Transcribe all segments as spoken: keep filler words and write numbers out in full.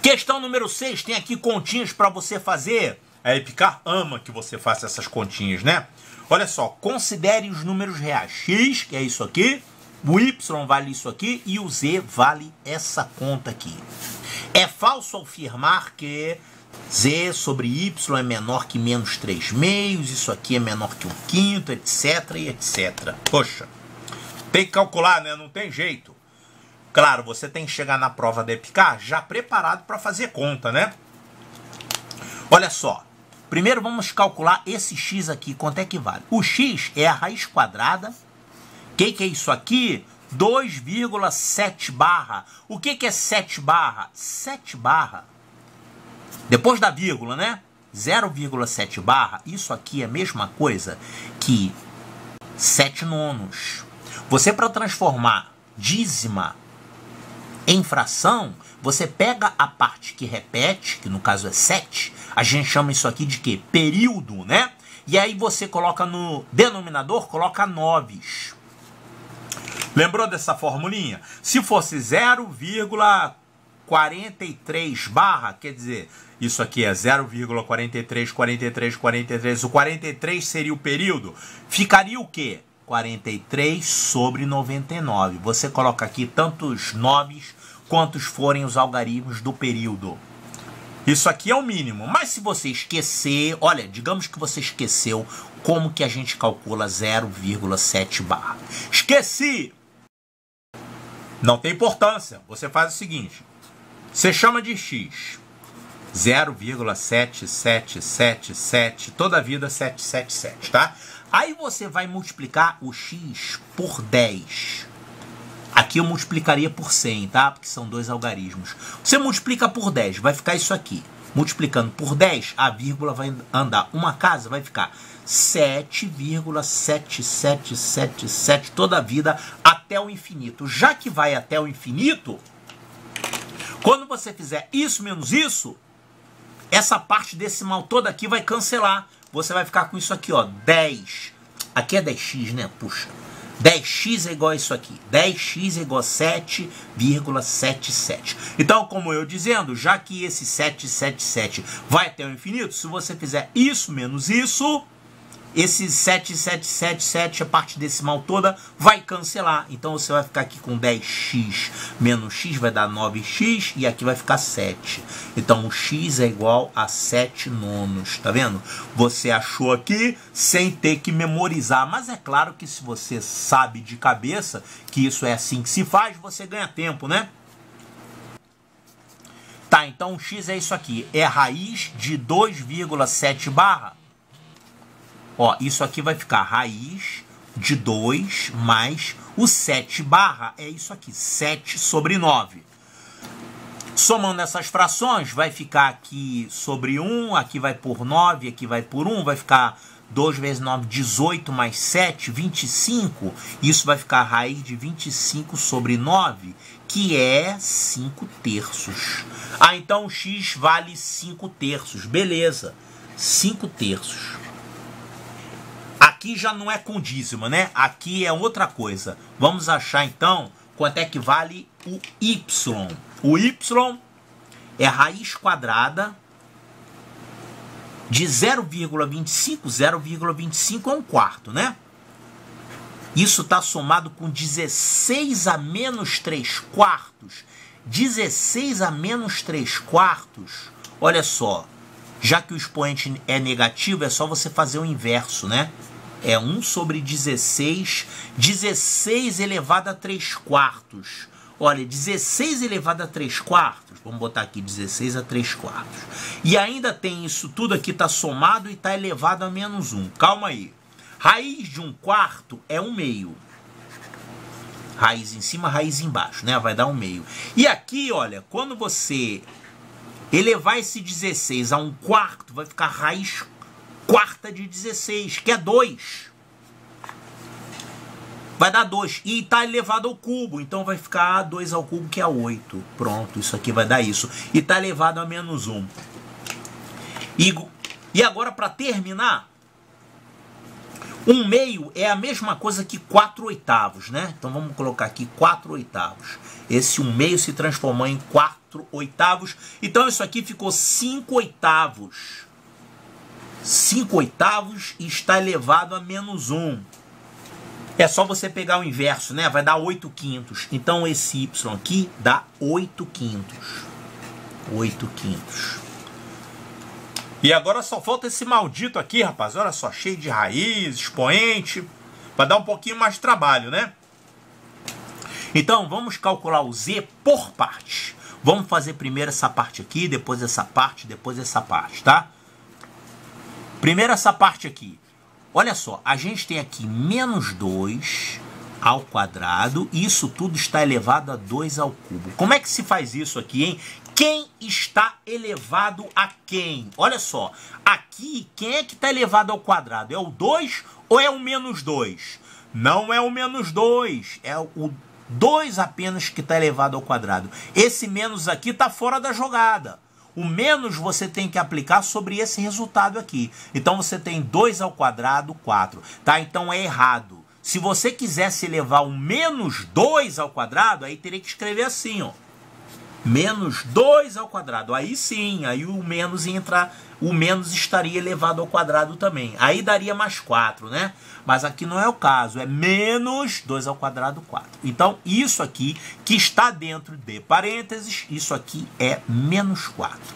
Questão número seis, tem aqui continhas para você fazer. A Epicar ama que você faça essas continhas, né? Olha só, considere os números reais. X, que é isso aqui, o Y vale isso aqui e o Z vale essa conta aqui. É falso afirmar que Z sobre Y é menor que menos três meios, isso aqui é menor que um quinto, etc e etcétera. Poxa, tem que calcular, né? Não tem jeito. Claro, você tem que chegar na prova da Epicar já preparado para fazer conta, né? Olha só. Primeiro vamos calcular esse x aqui, quanto é que vale? O x é a raiz quadrada. O que, que é isso aqui? dois vírgula sete barra. O que, que é sete barra? sete barra. Depois da vírgula, né? zero vírgula sete barra. Isso aqui é a mesma coisa que sete nonos. Você, para transformar dízima em fração, você pega a parte que repete, que no caso é sete, a gente chama isso aqui de quê? Período, né? E aí você coloca no denominador, coloca noves. Lembrou dessa formulinha? Se fosse zero vírgula quarenta e três barra, quer dizer, isso aqui é zero vírgula quarenta e três, quarenta e três, quarenta e três, o quarenta e três seria o período, ficaria o quê? quarenta e três sobre noventa e nove. Você coloca aqui tantos noves quantos forem os algarismos do período. Isso aqui é o mínimo. Mas se você esquecer, olha, digamos que você esqueceu como que a gente calcula zero vírgula sete barra. Esqueci! Não tem importância. Você faz o seguinte. Você chama de x. zero vírgula sete sete sete sete, toda a vida sete sete sete, tá? Aí você vai multiplicar o x por dez. Aqui eu multiplicaria por cem, tá? Porque são dois algarismos. Você multiplica por dez, vai ficar isso aqui. Multiplicando por dez, a vírgula vai andar uma casa, vai ficar sete vírgula sete sete sete sete toda a vida até o infinito. Já que vai até o infinito, quando você fizer isso menos isso, essa parte decimal toda aqui vai cancelar. Você vai ficar com isso aqui, ó, dez. Aqui é dez x, né? Puxa. dez x é igual a isso aqui. dez x é igual a sete vírgula setenta e sete. Então, como eu dizendo, já que esse sete sete sete vai até o infinito, se você fizer isso menos isso, esse sete sete sete sete, a parte decimal toda, vai cancelar. Então, você vai ficar aqui com dez x menos x, vai dar nove x, e aqui vai ficar sete. Então, o x é igual a sete nonos, tá vendo? Você achou aqui sem ter que memorizar. Mas é claro que se você sabe de cabeça que isso é assim que se faz, você ganha tempo, né? Tá, então o x é isso aqui. É a raiz de dois vírgula sete barra. Ó, isso aqui vai ficar raiz de dois mais o sete barra. É isso aqui, sete sobre nove. Somando essas frações, vai ficar aqui sobre um, aqui vai por nove, aqui vai por um, vai ficar dois vezes nove, dezoito, mais sete, vinte e cinco. Isso vai ficar a raiz de vinte e cinco sobre nove, que é cinco terços. Ah, então o x vale cinco terços. Beleza, cinco terços. Aqui já não é com dízima, né? Aqui é outra coisa. Vamos achar, então, quanto é que vale o y. O y é a raiz quadrada de zero vírgula vinte e cinco. zero vírgula vinte e cinco é um quarto, né? Isso está somado com dezesseis a menos três quartos. dezesseis a menos três quartos. Olha só. Já que o expoente é negativo, é só você fazer o inverso, né? É um sobre dezesseis. dezesseis elevado a três quartos. Olha, dezesseis elevado a três quartos. Vamos botar aqui dezesseis a três quartos. E ainda tem isso tudo aqui, está somado e está elevado a menos um. Calma aí. Raiz de um quarto é um meio. Raiz em cima, raiz embaixo, né? Vai dar um meio. E aqui, olha, quando você elevar esse dezesseis a um quarto, vai ficar raiz quarta de dezesseis, que é dois. Vai dar dois. E está elevado ao cubo, então vai ficar dois ao cubo, que é oito. Pronto, isso aqui vai dar isso. E está elevado a menos um. E, e agora, para terminar, um meio é a mesma coisa que quatro oitavos, né? Então vamos colocar aqui quatro oitavos. Esse um meio se transformou em quatro quatro oitavos. Então isso aqui ficou cinco oitavos. cinco oitavos está elevado a menos um. É só você pegar o inverso, né? Vai dar oito quintos. Então esse y aqui dá oito quintos. oito quintos. E agora só falta esse maldito aqui, rapaz. Olha só, cheio de raiz, expoente. Vai dar um pouquinho mais de trabalho, né? Então vamos calcular o z por partes. Vamos fazer primeiro essa parte aqui, depois essa parte, depois essa parte, tá? Primeiro essa parte aqui. Olha só, a gente tem aqui menos dois ao quadrado, e isso tudo está elevado a dois ao cubo. Como é que se faz isso aqui, hein? Quem está elevado a quem? Olha só, aqui, quem é que está elevado ao quadrado? É o dois ou é o menos dois? Não é o menos dois, é o dois apenas que está elevado ao quadrado. Esse menos aqui está fora da jogada. O menos você tem que aplicar sobre esse resultado aqui. Então você tem dois ao quadrado, quatro. Tá? Então é errado. Se você quisesse elevar o menos dois ao quadrado, aí teria que escrever assim, ó. Menos dois ao quadrado. Aí sim, aí o menos entra, o menos estaria elevado ao quadrado também. Aí daria mais quatro, né? Mas aqui não é o caso, é menos dois ao quadrado, quatro. Então, isso aqui, que está dentro de parênteses, isso aqui é menos quatro.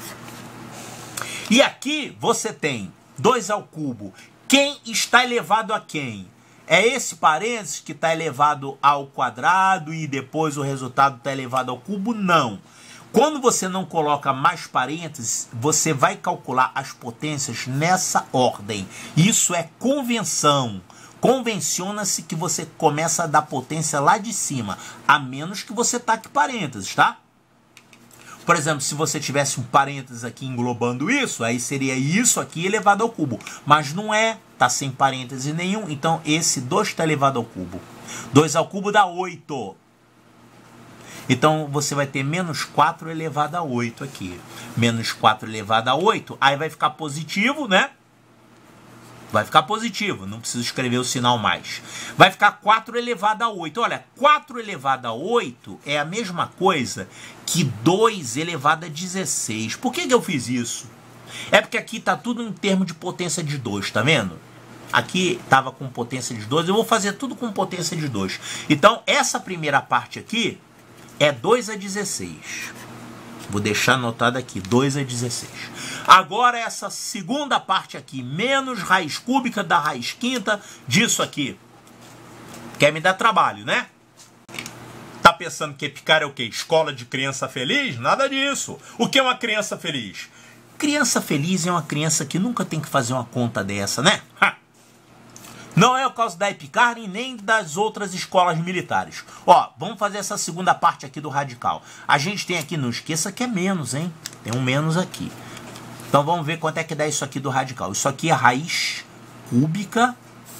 E aqui você tem dois ao cubo. Quem está elevado a quem? É esse parênteses que está elevado ao quadrado e depois o resultado está elevado ao cubo? Não. Quando você não coloca mais parênteses, você vai calcular as potências nessa ordem. Isso é convenção. Convenciona-se que você começa a dar potência lá de cima, a menos que você taque parênteses, tá? Por exemplo, se você tivesse um parênteses aqui englobando isso, aí seria isso aqui elevado ao cubo. Mas não é, tá sem parênteses nenhum, então esse dois está elevado ao cubo. dois ao cubo dá oito. Então você vai ter menos quatro elevado a oito aqui. Menos quatro elevado a oito, aí vai ficar positivo, né? Vai ficar positivo, não preciso escrever o sinal mais. Vai ficar quatro elevado a oito. Olha, quatro elevado a oito é a mesma coisa que dois elevado a dezesseis. Por que que eu fiz isso? É porque aqui está tudo em termos de potência de dois, tá vendo? Aqui estava com potência de dois, eu vou fazer tudo com potência de dois. Então, essa primeira parte aqui é dois a dezesseis. Vou deixar anotado aqui, dois a dezesseis. Agora essa segunda parte aqui, menos raiz cúbica da raiz quinta disso aqui. Quer me dar trabalho, né? Tá pensando que Epicar é o quê? Escola de criança feliz? Nada disso. O que é uma criança feliz? Criança feliz é uma criança que nunca tem que fazer uma conta dessa, né? Ha! Não é o caso da Epicar e nem das outras escolas militares. Ó, vamos fazer essa segunda parte aqui do radical. A gente tem aqui, não esqueça que é menos, hein? Tem um menos aqui. Então vamos ver quanto é que dá isso aqui do radical. Isso aqui é raiz cúbica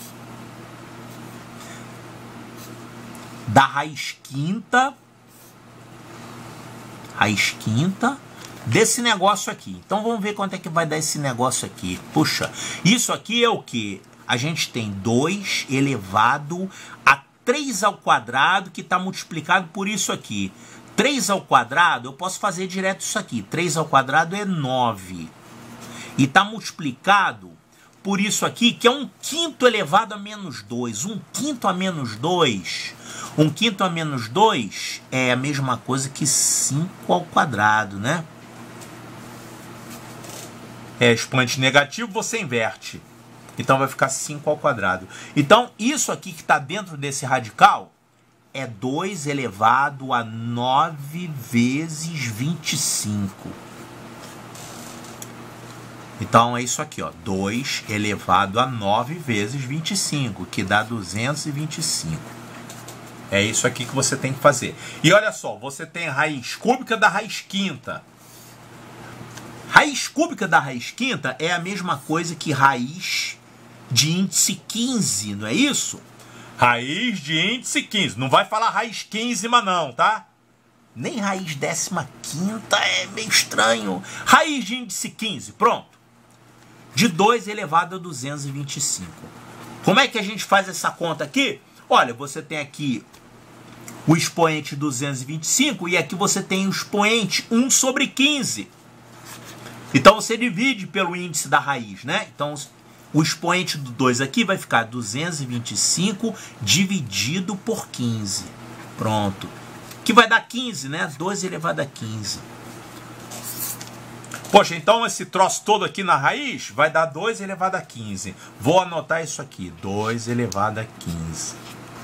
da raiz quinta. Raiz quinta desse negócio aqui. Então vamos ver quanto é que vai dar esse negócio aqui. Puxa, isso aqui é o quê? A gente tem dois elevado a três ao quadrado, que está multiplicado por isso aqui. três ao quadrado, eu posso fazer direto isso aqui. três ao quadrado é nove. E está multiplicado por isso aqui, que é um quinto elevado a menos dois. Um quinto a menos dois. Um quinto a menos dois é a mesma coisa que cinco ao quadrado, né? É expoente negativo, você inverte. Então vai ficar cinco ao quadrado. Então isso aqui que está dentro desse radical é dois elevado a nove vezes vinte e cinco. Então é isso aqui, ó, dois elevado a nove vezes vinte e cinco, que dá duzentos e vinte e cinco. É isso aqui que você tem que fazer. E olha só, você tem a raiz cúbica da raiz quinta. Raiz cúbica da raiz quinta é a mesma coisa que raiz de índice quinze, não é isso? Raiz de índice quinze. Não vai falar raiz quinze, mas não, tá? Nem raiz décima quinta é meio estranho. Raiz de índice quinze, pronto. De dois elevado a duzentos e vinte e cinco. Como é que a gente faz essa conta aqui? Olha, você tem aqui o expoente duzentos e vinte e cinco, e aqui você tem o expoente um sobre quinze. Então você divide pelo índice da raiz, né? Então o expoente do dois aqui vai ficar duzentos e vinte e cinco dividido por quinze. Pronto. Que vai dar quinze, né? dois elevado a quinze. Poxa, então esse troço todo aqui na raiz vai dar dois elevado a quinze. Vou anotar isso aqui, dois elevado a quinze.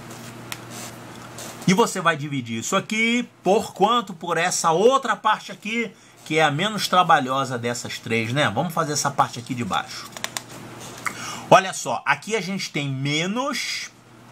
E você vai dividir isso aqui por quanto? Por essa outra parte aqui, que é a menos trabalhosa dessas três, né? Vamos fazer essa parte aqui de baixo. Olha só, aqui a gente tem menos...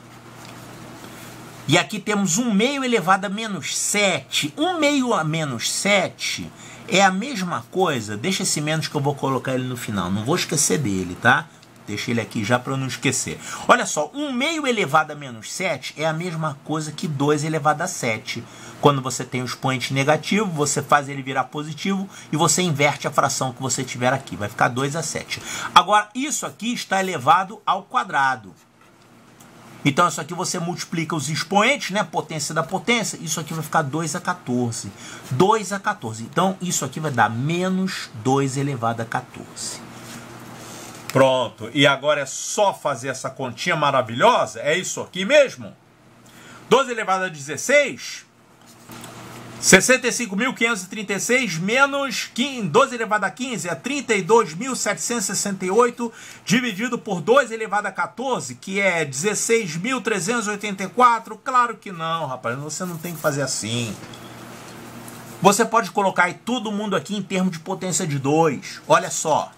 E aqui temos um meio elevado a menos sete. um meio a menos sete é a mesma coisa. Deixa esse menos que eu vou colocar ele no final. Não vou esquecer dele, tá? Deixa ele aqui já para eu não esquecer. Olha só, um meio elevado a menos sete é a mesma coisa que dois elevado a sete. Quando você tem o expoente negativo, você faz ele virar positivo e você inverte a fração que você tiver aqui. Vai ficar dois a sete. Agora, isso aqui está elevado ao quadrado. Então, isso aqui você multiplica os expoentes, né? Potência da potência. Isso aqui vai ficar dois a quatorze. dois a quatorze. Então, isso aqui vai dar menos dois elevado a quatorze. Pronto. E agora é só fazer essa continha maravilhosa. É isso aqui mesmo. doze elevado a dezesseis. sessenta e cinco mil quinhentos e trinta e seis menos doze elevado a quinze é trinta e dois mil setecentos e sessenta e oito dividido por dois elevado a quatorze, que é dezesseis mil trezentos e oitenta e quatro. Claro que não, rapaz, você não tem que fazer assim. Você pode colocar aí todo mundo aqui em termos de potência de dois. Olha só.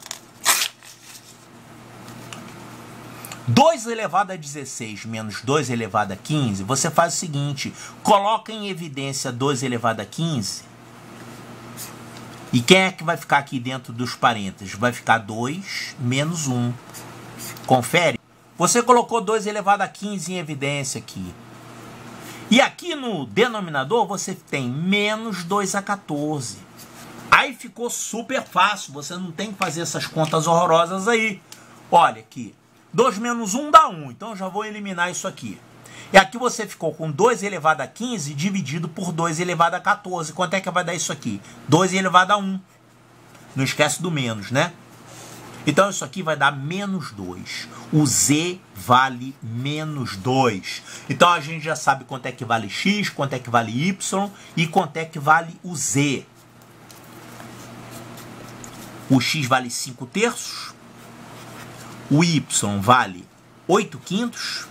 dois elevado a dezesseis menos dois elevado a quinze, você faz o seguinte, coloca em evidência dois elevado a quinze, e quem é que vai ficar aqui dentro dos parênteses? Vai ficar dois menos um. Confere? Você colocou dois elevado a quinze em evidência aqui. E aqui no denominador você tem menos dois a quatorze. Aí ficou super fácil, você não tem que fazer essas contas horrorosas aí. Olha aqui. dois menos um dá um, então eu já vou eliminar isso aqui. E aqui você ficou com dois elevado a quinze dividido por dois elevado a quatorze. Quanto é que vai dar isso aqui? dois elevado a um. Não esquece do menos, né? Então isso aqui vai dar menos dois. O Z vale menos dois. Então a gente já sabe quanto é que vale X, quanto é que vale Y e quanto é que vale o Z. O X vale cinco terços. O Y vale oito quintos.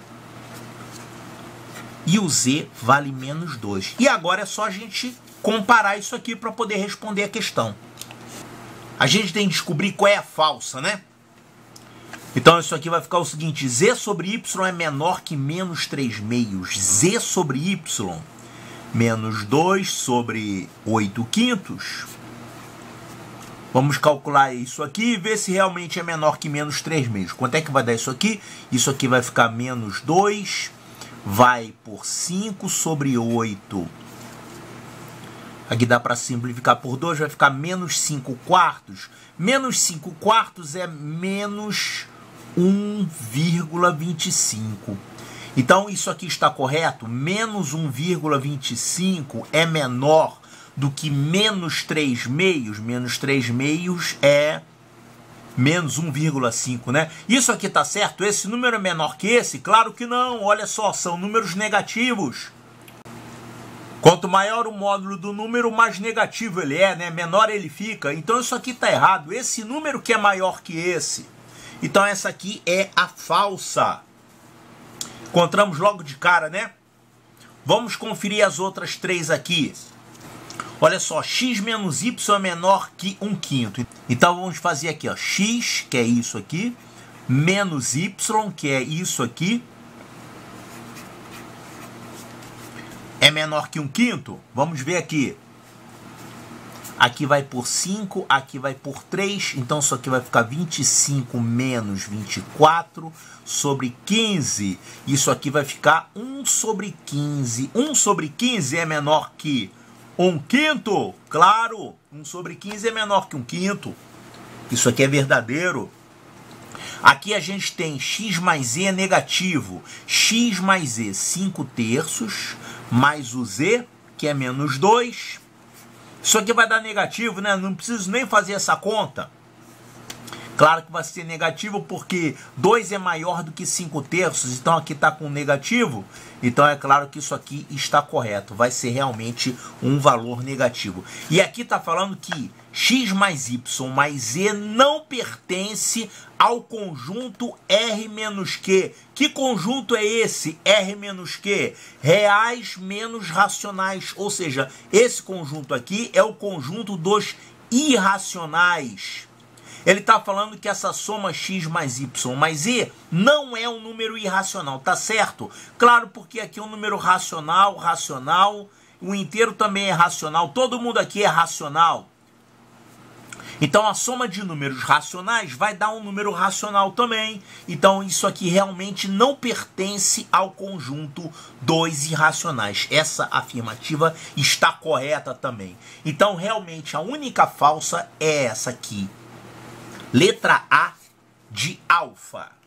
E o Z vale menos dois. E agora é só a gente comparar isso aqui para poder responder a questão. A gente tem que descobrir qual é a falsa, né? Então isso aqui vai ficar o seguinte. Z sobre Y é menor que menos três meios. Z sobre Y menos dois sobre oito quintos. Vamos calcular isso aqui e ver se realmente é menor que menos três meios. Quanto é que vai dar isso aqui? Isso aqui vai ficar menos dois, vai por cinco sobre oito. Aqui dá para simplificar por dois, vai ficar menos cinco quartos. Menos cinco quartos é menos um vírgula vinte e cinco. Então isso aqui está correto? Menos um vírgula vinte e cinco é menor do que menos três meios. Menos três meios é menos um vírgula cinco, né? Isso aqui tá certo? Esse número é menor que esse? Claro que não. Olha só, são números negativos. Quanto maior o módulo do número, mais negativo ele é, né? Menor ele fica. Então isso aqui tá errado. Esse número que é maior que esse. Então essa aqui é a falsa. Encontramos logo de cara, né? Vamos conferir as outras três aqui. Olha só, x menos y é menor que um quinto. Então vamos fazer aqui, ó, x, que é isso aqui, menos y, que é isso aqui, é menor que um quinto. Vamos ver aqui. Aqui vai por cinco, aqui vai por três, então isso aqui vai ficar vinte e cinco menos vinte e quatro sobre quinze. Isso aqui vai ficar um sobre quinze. um sobre quinze é menor que um quinto? Claro, um sobre quinze é menor que um quinto. Isso aqui é verdadeiro. Aqui a gente tem x mais e é negativo. X mais e, cinco terços, mais o z, que é menos dois. Isso aqui vai dar negativo, né? Não preciso nem fazer essa conta. Claro que vai ser negativo porque dois é maior do que cinco terços, então aqui está com negativo, então é claro que isso aqui está correto, vai ser realmente um valor negativo. E aqui está falando que x mais y mais z não pertence ao conjunto R menos Q. Que conjunto é esse? R menos Q? Reais menos racionais, ou seja, esse conjunto aqui é o conjunto dos irracionais. Ele está falando que essa soma x mais y mais z não é um número irracional, tá certo? Claro, porque aqui é um número racional, racional, o inteiro também é racional, todo mundo aqui é racional. Então a soma de números racionais vai dar um número racional também. Então isso aqui realmente não pertence ao conjunto dos irracionais. Essa afirmativa está correta também. Então realmente a única falsa é essa aqui. Letra A de alfa.